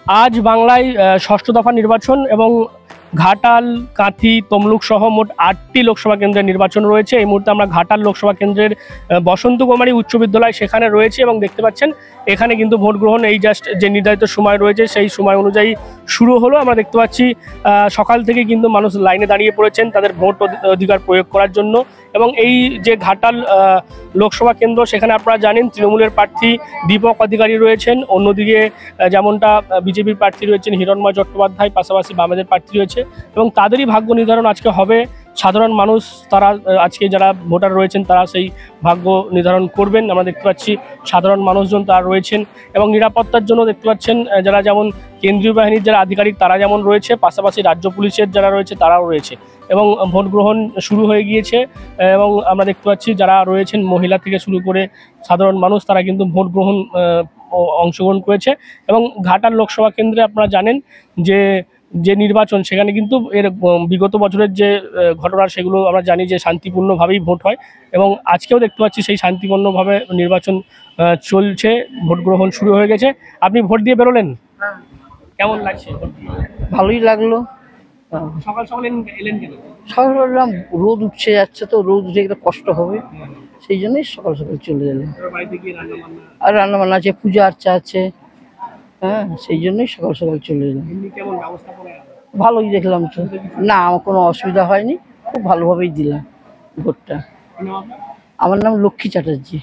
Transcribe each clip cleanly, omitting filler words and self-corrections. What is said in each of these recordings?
আজ বাংলায় ষষ্ঠ দফা নির্বাচন এবং ঘাটাল, কাঁথি, তমলুক সহ মোট ৮টি লোকসভা কেন্দ্রের নির্বাচন রয়েছে। এই মুহূর্তে আমরা ঘাটাল লোকসভা কেন্দ্রের বসন্ত কুমারী উচ্চ বিদ্যালয় সেখানে রয়েছে এবং দেখতে পাচ্ছেন এখানে কিন্তু ভোট গ্রহণ এই জাস্ট যে নির্ধারিত সময় রয়েছে সেই সময় অনুযায়ী শুরু হলো। আমরা দেখতে পাচ্ছি সকাল থেকে কিন্তু মানুষ লাইনে দাঁড়িয়ে পড়েছেন তাদের ভোট অধিকার প্রয়োগ করার জন্য। এবং এই যে ঘাটাল লোকসভা কেন্দ্র সেখানে আপনারা জানেন তৃণমূলের প্রার্থী দীপক অধিকারী রয়েছেন, অন্যদিকে যেমনটা বিজেপির প্রার্থী রয়েছেন হিরণময় চট্টোপাধ্যায়, পাশাপাশি বামেদের প্রার্থী রয়েছে এবং তাদেরই ভাগ্য নির্ধারণ আজকে হবে। সাধারণ মানুষ তারা আজকে যারা ভোটার রয়েছেন তারা সেই ভাগ্য নির্ধারণ করবেন। আমরা দেখতে পাচ্ছি সাধারণ মানুষজন তারা রয়েছেন এবং নিরাপত্তার জন্য দেখতে পাচ্ছেন যারা যেমন কেন্দ্রীয় বাহিনীর যারা আধিকারিক তারা যেমন রয়েছে, পাশাপাশি রাজ্য পুলিশের যারা রয়েছে তারাও রয়েছে এবং ভোট গ্রহণ শুরু হয়ে গিয়েছে। এবং আমরা দেখতে পাচ্ছি যারা রয়েছেন মহিলা থেকে শুরু করে সাধারণ মানুষ তারা কিন্তু ভোট গ্রহণ অংশগ্রহণ করেছে। এবং ঘাটাল লোকসভা কেন্দ্রে আপনারা জানেন যে নির্বাচন সেখানে কিন্তু এর বিগত বছরের যে ঘটনা সেগুলো আমরা জানি যে শান্তিপূর্ণভাবেই ভোট হয় এবং আজকেও দেখতে পাচ্ছি সেই শান্তিপূর্ণভাবে নির্বাচন চলছে, ভোট গ্রহণ শুরু হয়ে গেছে। আপনি ভোট দিয়ে বেরোলেন, কেমন লাগছে? ভালোই লাগলো। সকাল সকাল এলেন কেন? সকাল বললাম রোদ উঠছে যাচ্ছে তো রোদ উঠে গেলে কষ্ট হবে, সেই জন্যই সকাল সকাল চলে এলাম। আর রান্না বান্না আছে, পূজা আর্চা আছে, হ্যাঁ সেই জন্যই সকাল সকাল চলে এলাম। ভালোই দেখলাম তো, না আমার কোনো অসুবিধা হয়নি, খুব ভালোভাবেই দিলাম ভোটটা। আমার নাম লক্ষ্মী চ্যাটার্জি।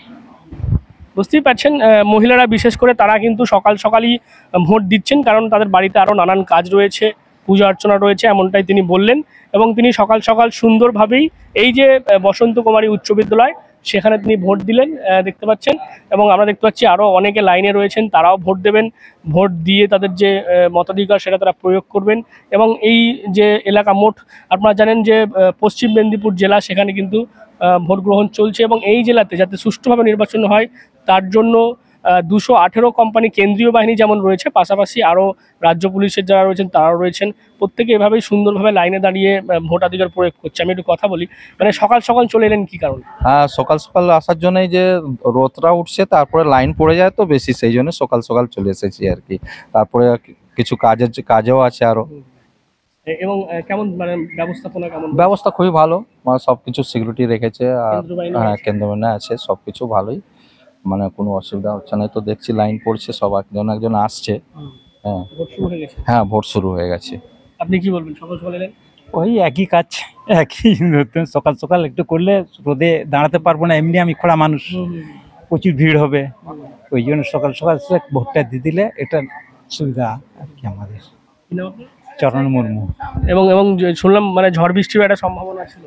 বুঝতেই পারছেন মহিলারা বিশেষ করে তারা কিন্তু সকাল সকালই ভোট দিচ্ছেন, কারণ তাদের বাড়িতে আরও নানান কাজ রয়েছে, পূজা অর্চনা রয়েছে, এমনটাই তিনি বললেন। এবং তিনি সকাল সকাল সুন্দরভাবেই এই যে বসন্ত কুমারী উচ্চ বিদ্যালয় সেখানে তিনি ভোট দিলেন দেখতে পাচ্ছেন। এবং আমরা দেখতে পাচ্ছি আরও অনেকে লাইনে রয়েছেন, তারাও ভোট দেবেন, ভোট দিয়ে তাদের যে মতাধিকার সেটা তারা প্রয়োগ করবেন। এবং এই যে এলাকা মোট আপনারা জানেন যে পশ্চিম মেদিনীপুর জেলা সেখানে কিন্তু ভোট গ্রহণ চলছে এবং এই জেলাতে যাতে সুষ্ঠুভাবে নির্বাচন হয় তার জন্য 218 কোম্পানি কেন্দ্রীয় বাহিনী যেমন রয়েছে, পাশাপাশি আরও রাজ্য পুলিশের যারা রয়েছেন তারাও রয়েছেন। প্রত্যেকে এভাবেই সুন্দরভাবে লাইনে দাঁড়িয়ে ভোটাধিকার প্রয়োগ করছে। আমি একটু কথা বলি, মানে সকাল সকাল চলে এলেন কি কারণ? হ্যাঁ, সকাল সকাল আসার জন্যই যে রোদটা উঠছে, তারপরে লাইন পড়ে যায় তো বেশি, সেই জন্য সকাল সকাল চলে এসেছি আর কি। তারপরে কিছু কাজেও আছে আরো। এবং কেমন মানে ব্যবস্থাপনা কেমন? ব্যবস্থা খুবই ভালো, মানে সবকিছু সিকিউরিটি রেখেছে। আর হ্যাঁ, কেন্দ্র বাহিনী আছে, সবকিছু ভালোই, মানে কোনো অসুবিধা হচ্ছে না। তো দেখছি লাইন পড়ছে, সব একজন একজন আসছে। হ্যাঁ, হ্যাঁ ভোট শুরু হয়ে গেছে। আপনি কি বলবেন? সকাল সকাল এলেন? ওই একই কাজ, একই নতুন। সকাল সকাল একটু করলে রোদে দাঁড়াতে পারবো না, এমনি আমি খোড়া মানুষ, প্রচুর ভিড় হবে, ওই জন্য সকাল সকাল ভোটটা দিয়ে দিলে এটা সুবিধা আর কি আমাদের। চরণ মুর্মু। এবং শুনলাম মানে ঝড় বৃষ্টির একটা সম্ভাবনা ছিল,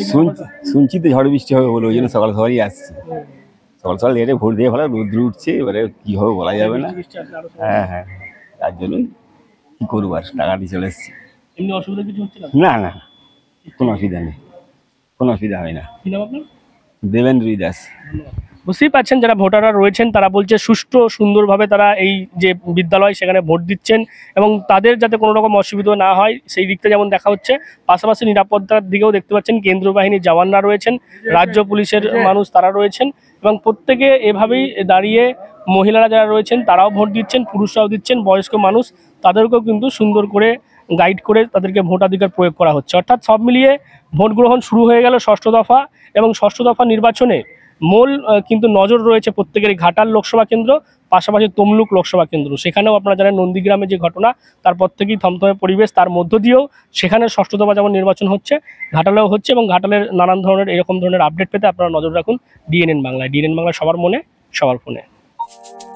শুনছি তো ঝড় বৃষ্টি হবে বলে, ওই জন্য সকাল সকালই আসছে। সকাল সকাল এসে ভোট দিয়ে ভালো, রোদ্র উঠছে, এবারে কি হবে বলা যাবে না। হ্যাঁ হ্যাঁ, তার জন্য কি করবো, আর টাকা দিয়ে চলে এসছি। এমনি অসুবিধা কিছু হচ্ছে না? না না, কোনো অসুবিধা নেই, কোনো অসুবিধা হয় না। কি নাম আপনার? দেবেন্দ্র দাস। বুঝতেই পারছেন যারা ভোটাররা রয়েছেন তারা বলছে সুষ্ঠু সুন্দরভাবে তারা এই যে বিদ্যালয় সেখানে ভোট দিচ্ছেন এবং তাদের যাতে কোনো রকম অসুবিধা না হয় সেই দিকটা যেমন দেখা হচ্ছে। পাশাপাশি নিরাপত্তার দিকেও দেখতে পাচ্ছেন কেন্দ্রীয় বাহিনীর জওয়ানরা রয়েছেন, রাজ্য পুলিশের মানুষ তারা রয়েছেন এবং প্রত্যেকে এভাবেই দাঁড়িয়ে মহিলারা যারা রয়েছেন তারাও ভোট দিচ্ছেন, পুরুষরাও দিচ্ছেন, বয়স্ক মানুষ তাদেরকেও কিন্তু সুন্দর করে গাইড করে তাদেরকে ভোটাধিকার প্রয়োগ করা হচ্ছে। অর্থাৎ সব মিলিয়ে ভোট গ্রহণ শুরু হয়ে গেল ষষ্ঠ দফা এবং ষষ্ঠ দফা নির্বাচনে মূল কিন্তু নজর রয়েছে প্রত্যেকেরই ঘাটাল লোকসভা কেন্দ্র, পাশাপাশি তমলুক লোকসভা কেন্দ্র। সেখানেও আপনারা জানেন নন্দীগ্রামে যে ঘটনা, তারপর থেকেই থমথমে পরিবেশ, তার মধ্য দিয়েও সেখানে ষষ্ঠ দফা যেমন নির্বাচন হচ্ছে ঘাটালেও হচ্ছে এবং ঘাটালের নানান ধরনের এরকম ধরনের আপডেট পেতে আপনারা নজর রাখুন ডিএনএন বাংলায়। ডিএনএন বাংলা সবার মনে, সবার ফোনে।